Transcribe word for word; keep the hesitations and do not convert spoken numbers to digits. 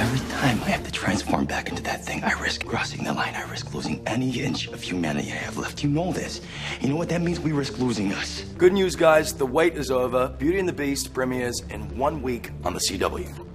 every time I have to transform back into that thing, I risk crossing the line. I risk losing any inch of humanity I have left. You know this. You know what that means? We risk losing us. Good news, guys. The wait is over. Beauty and the Beast premieres in one week on the C W.